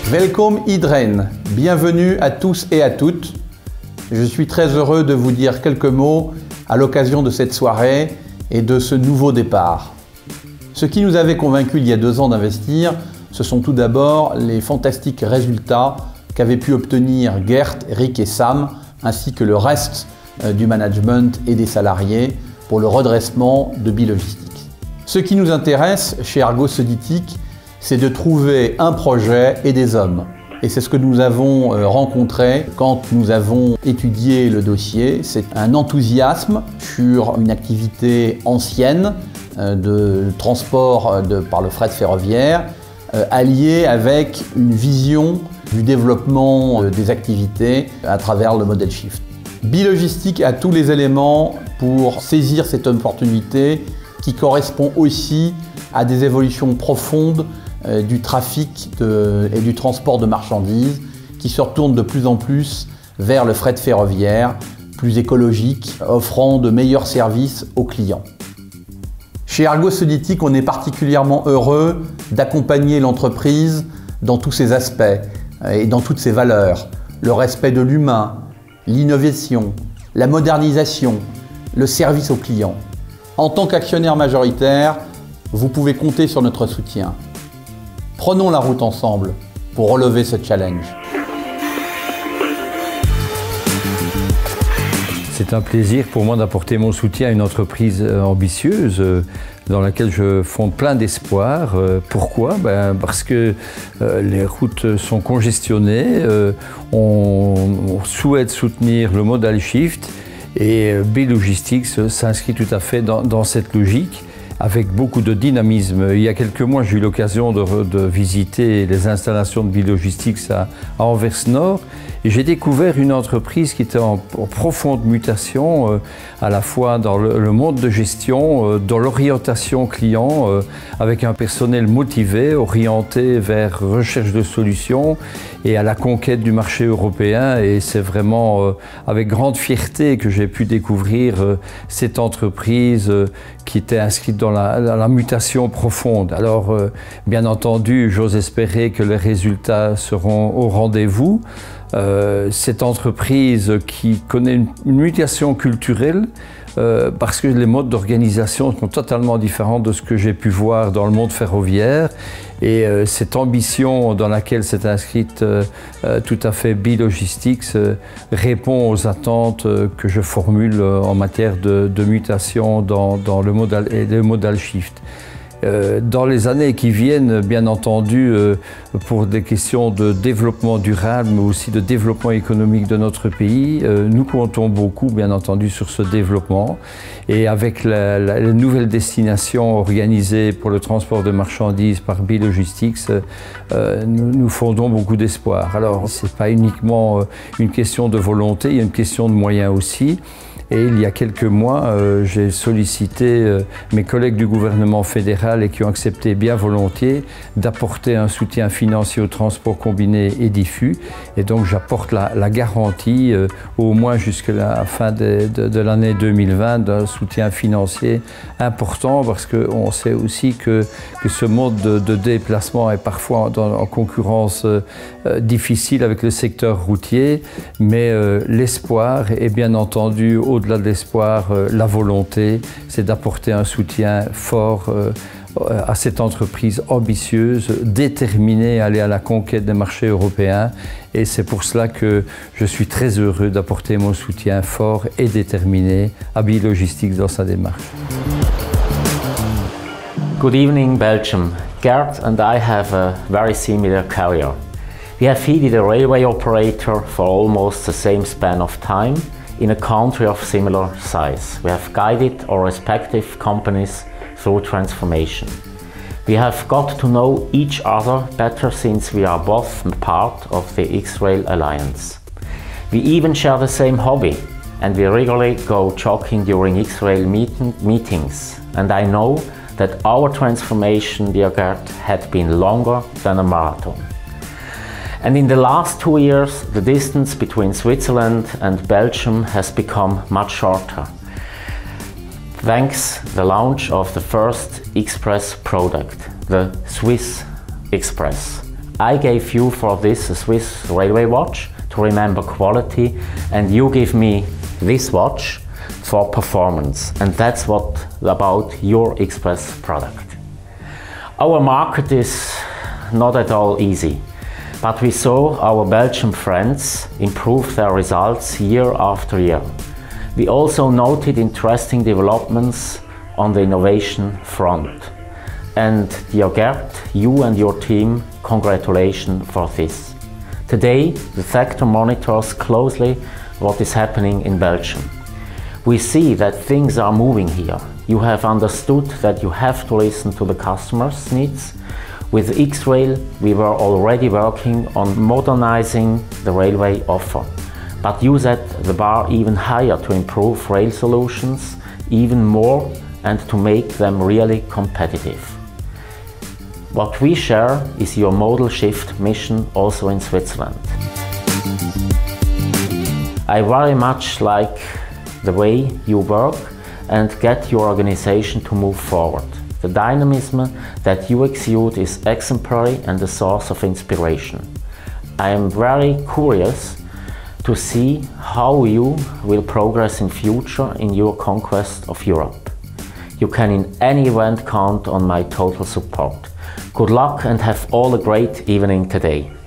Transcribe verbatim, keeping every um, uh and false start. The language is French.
Welcome Idren, bienvenue à tous et à toutes. Je suis très heureux de vous dire quelques mots à l'occasion de cette soirée et de ce nouveau départ. Ce qui nous avait convaincus il y a deux ans d'investir, ce sont tout d'abord les fantastiques résultats qu'avaient pu obtenir Gert, Rick et Sam, ainsi que le reste du management et des salariés pour le redressement de Bilogistics. Ce qui nous intéresse chez Argos-Auditic, c'est de trouver un projet et des hommes. Et c'est ce que nous avons rencontré quand nous avons étudié le dossier. C'est un enthousiasme sur une activité ancienne de transport de, par le fret ferroviaire, allié avec une vision du développement des activités à travers le modèle Shift. Bilogistics a tous les éléments pour saisir cette opportunité qui correspond aussi à des évolutions profondes euh, du trafic de, et du transport de marchandises qui se retournent de plus en plus vers le fret ferroviaire, plus écologique, offrant de meilleurs services aux clients. Chez Argos-Auditic, on est particulièrement heureux d'accompagner l'entreprise dans tous ses aspects et dans toutes ses valeurs. Le respect de l'humain, l'innovation, la modernisation, le service aux clients. En tant qu'actionnaire majoritaire, vous pouvez compter sur notre soutien. Prenons la route ensemble pour relever ce challenge. C'est un plaisir pour moi d'apporter mon soutien à une entreprise ambitieuse dans laquelle je fonde plein d'espoir. Pourquoi? Ben parce que les routes sont congestionnées, on, on souhaite soutenir le modal shift et Bilogistics s'inscrit tout à fait dans, dans cette logique avec beaucoup de dynamisme. Il y a quelques mois, j'ai eu l'occasion de, de visiter les installations de Bilogistics à, à Anvers-Nord et j'ai découvert une entreprise qui était en, en profonde mutation, euh, à la fois dans le, le monde de gestion, euh, dans l'orientation client, euh, avec un personnel motivé, orienté vers recherche de solutions et à la conquête du marché européen. Et c'est vraiment euh, avec grande fierté que j'ai pu découvrir euh, cette entreprise euh, qui était inscrite dans la, dans la mutation profonde. Alors, euh, bien entendu, j'ose espérer que les résultats seront au rendez-vous. Euh, cette entreprise qui connaît une, une mutation culturelle, euh, parce que les modes d'organisation sont totalement différents de ce que j'ai pu voir dans le monde ferroviaire. Et euh, cette ambition dans laquelle s'est inscrite euh, euh, tout à fait Bilogistics euh, répond aux attentes euh, que je formule euh, en matière de, de mutation dans, dans le modal et le modal shift. Euh, dans les années qui viennent, bien entendu, euh, pour des questions de développement durable, mais aussi de développement économique de notre pays, euh, nous comptons beaucoup, bien entendu, sur ce développement. Et avec la, la, la nouvelle destination organisée pour le transport de marchandises par Bilogistics, euh, nous, nous fondons beaucoup d'espoir. Alors, ce n'est pas uniquement une question de volonté, il y a une question de moyens aussi. Et il y a quelques mois, euh, j'ai sollicité euh, mes collègues du gouvernement fédéral et qui ont accepté bien volontiers d'apporter un soutien financier au transport combiné et diffus. Et donc j'apporte la, la garantie, euh, au moins jusqu'à la fin de, de, de l'année deux mille vingt, d'un soutien financier important parce qu'on sait aussi que, que ce mode de, de déplacement est parfois dans, en concurrence euh, difficile avec le secteur routier, mais euh, l'espoir est bien entendu au-delà de l'espoir, euh, la volonté, c'est d'apporter un soutien fort euh, à cette entreprise ambitieuse, déterminée à aller à la conquête des marchés européens. Et c'est pour cela que je suis très heureux d'apporter mon soutien fort et déterminé à Bilogistics dans sa démarche. Good evening, Belgium. Gert and I have a very similar career. We have headed a railway operator for almost the same span of time in a country of similar size. We have guided our respective companies through transformation. We have got to know each other better since we are both part of the X-Rail Alliance. We even share the same hobby and we regularly go jogging during X-Rail meet meetings. And I know that our transformation, dear Gert, had been longer than a marathon. And in the last two years, the distance between Switzerland and Belgium has become much shorter, thanks to the launch of the first Express product, the Swiss Express. I gave you for this a Swiss railway watch to remember quality, and you give me this watch for performance, and that's what about your Express product. Our market is not at all easy, but we saw our Belgian friends improve their results year after year. We also noted interesting developments on the innovation front. And dear Gert, you and your team, congratulations for this. Today, the sector monitors closely what is happening in Belgium. We see that things are moving here. You have understood that you have to listen to the customers' needs. With X-Rail, we were already working on modernizing the railway offer, but you set the bar even higher to improve rail solutions even more and to make them really competitive. What we share is your modal shift mission also in Switzerland. I very much like the way you work and get your organization to move forward. The dynamism that you exude is exemplary and a source of inspiration. I am very curious to see how you will progress in future in your conquest of Europe. You can in any event count on my total support. Good luck and have all a great evening today.